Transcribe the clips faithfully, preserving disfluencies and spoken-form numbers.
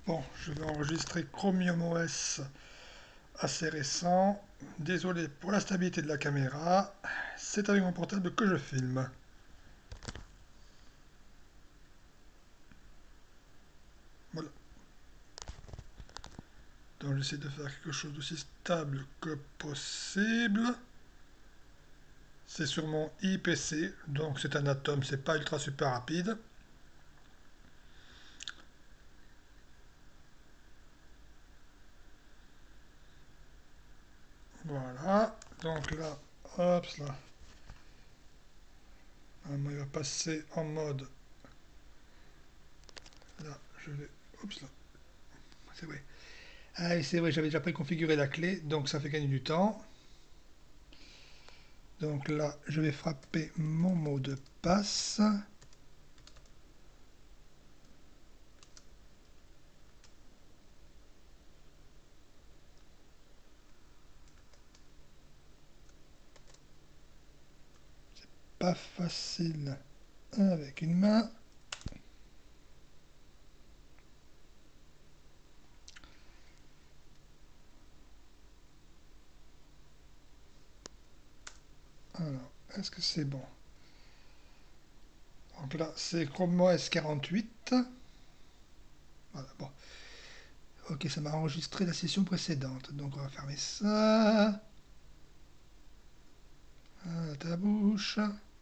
Bon, je vais enregistrer Chromium O S assez récent. Désolé pour la stabilité de la caméra. C'est avec mon portable que je filme. Voilà. Donc j'essaie de faire quelque chose d'aussi stable que possible. C'est sur mon i P C, donc c'est un Atom, c'est pas ultra super rapide. Voilà, donc là, hop là, il va passer en mode, là, je vais, oups là, c'est vrai. Ah, c'est vrai, j'avais déjà préconfiguré la clé, donc ça fait gagner du temps. Donc là, je vais frapper mon mot de passe. Pas facile avec une main. Alors, est-ce que c'est bon? Donc là, c'est Chrome O S quarante-huit. Voilà, bon. Ok, ça m'a enregistré la session précédente. Donc on va fermer ça. Voilà ta bouche.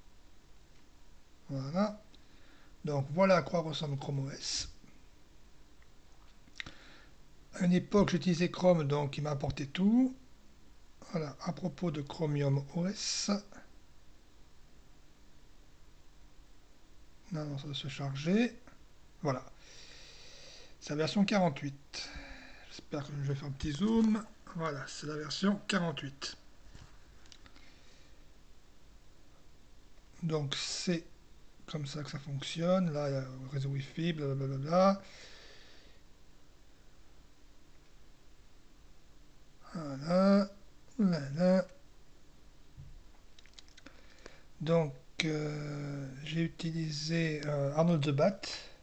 Voilà. Donc voilà à quoi ressemble Chrome O S. À une époque, j'utilisais Chrome, donc il m'a apporté tout. Voilà, à propos de Chromium O S. Non, non, ça doit se charger. Voilà. C'est la version quarante-huit. J'espère que je vais faire un petit zoom. Voilà, c'est la version quarante-huit. Donc c'est comme ça que ça fonctionne. Là, il y a le réseau Wi-Fi, blablabla. Voilà. Voilà. Donc euh, j'ai utilisé euh, Arnold the Bat.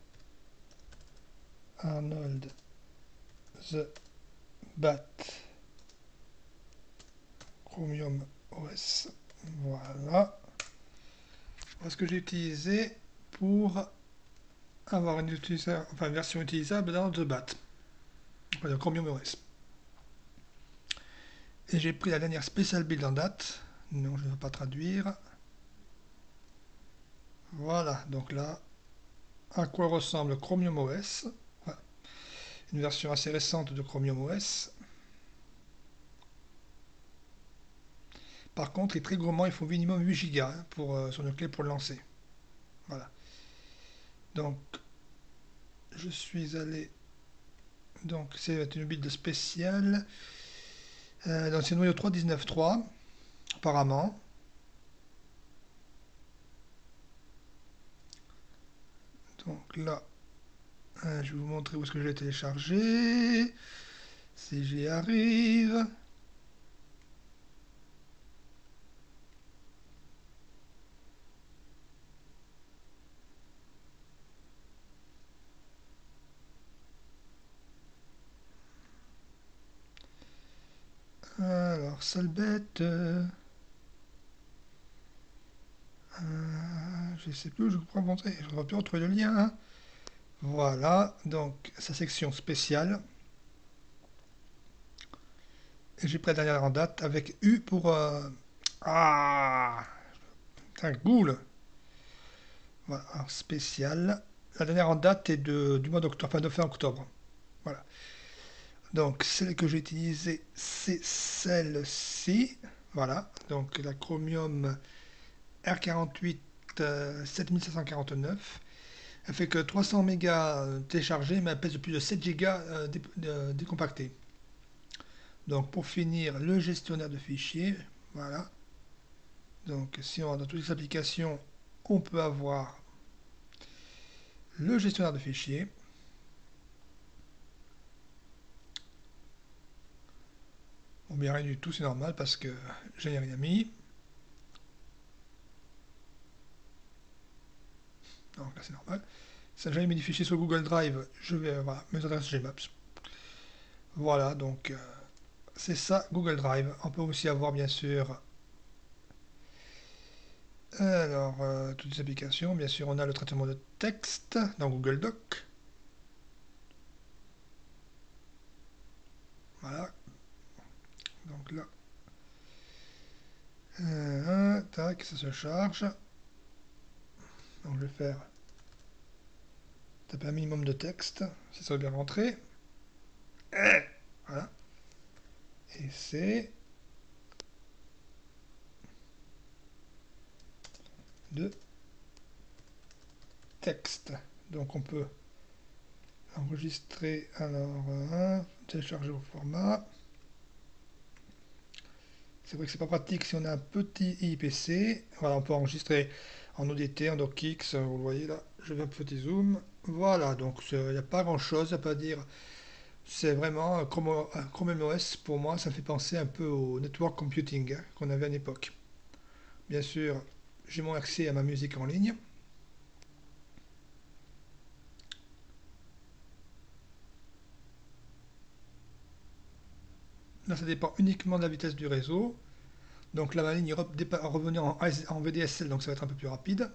Arnold the Bat. Chromium O S. Voilà. Voilà ce que j'ai utilisé pour avoir une, enfin, une version utilisable dans The Bat. Enfin, de Chromium O S. Et j'ai pris la dernière Special Build en date. Non, je ne veux pas traduire. Voilà, donc là, à quoi ressemble Chromium O S. Voilà. Une version assez récente de Chromium O S. Par contre, il est très gourmand, il faut minimum huit gigas hein, pour, euh, sur une clé pour le lancer. Voilà. Donc, je suis allé. Donc, c'est une build spéciale. Euh, donc, c'est noyau trois point dix-neuf point trois, apparemment. Donc là, euh, je vais vous montrer où est-ce que je l'ai téléchargé. Si j'y arrive. Alors, sale bête. Euh, euh, je sais plus où je peux montrer. Je ne vais plus retrouver le lien. Hein. Voilà, donc sa section spéciale. Et j'ai pris la dernière en date avec U pour. Euh... Ah, c'est un ghoul. Voilà, alors spécial. La dernière en date est de, du mois d'octobre, enfin de fin octobre. Voilà. Donc celle que j'ai utilisée, c'est celle-ci. Voilà, donc la Chromium R quarante-huit euh, sept mille cinq cent quarante-neuf. Elle fait que trois cents mégas téléchargés, mais elle pèse plus de sept gigas euh, dé, euh, décompactés. Donc pour finir, le gestionnaire de fichiers. Voilà. Donc si on va dans toutes les applications, on peut avoir le gestionnaire de fichiers. Bon, bien rien du tout, c'est normal parce que je n'ai rien mis. Donc là c'est normal. Si j'ai mis des fichiers sur Google Drive, je vais, voilà, mes adresses Gmaps. Voilà, donc euh, c'est ça Google Drive. On peut aussi avoir bien sûr, alors euh, toutes les applications. Bien sûr, on a le traitement de texte dans Google Doc. Voilà, donc là, euh, tac, ça se charge. Donc je vais faire taper un minimum de texte, si ça va bien rentrer. Voilà, et c'est de texte. Donc on peut enregistrer, alors euh, télécharger au format. C'est vrai que c'est pas pratique si on a un petit I P C. Voilà, on peut enregistrer en O D T, en DocX, vous le voyez là, je vais un petit zoom. Voilà, donc il n'y a pas grand chose à pas dire. C'est vraiment un Chrome, un Chrome M O S, pour moi, ça fait penser un peu au network computing hein, qu'on avait à l'époque. Bien sûr, j'ai mon accès à ma musique en ligne. Là, ça dépend uniquement de la vitesse du réseau. Donc là, ma ligne est revenue en, en V D S L, donc ça va être un peu plus rapide.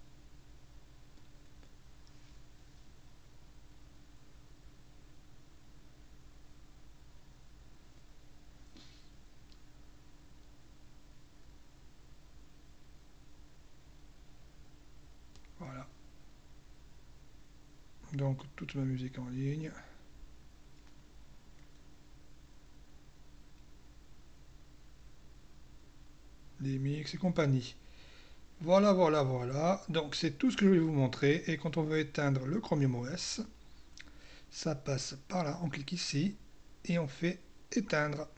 Voilà. Donc toute ma musique en ligne. Les mix et compagnie. Voilà, voilà, voilà. Donc c'est tout ce que je vais vous montrer. Et quand on veut éteindre le Chromium O S, ça passe par là. On clique ici et on fait éteindre.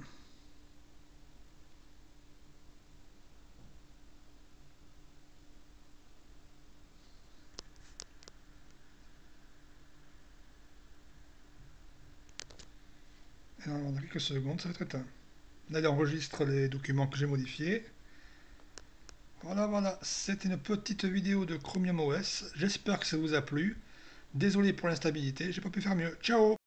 Et dans quelques secondes, ça va être éteint. Là, il enregistre les documents que j'ai modifiés. Voilà, voilà. C'était une petite vidéo de Chromium O S. J'espère que ça vous a plu. Désolé pour l'instabilité, j'ai pas pu faire mieux. Ciao!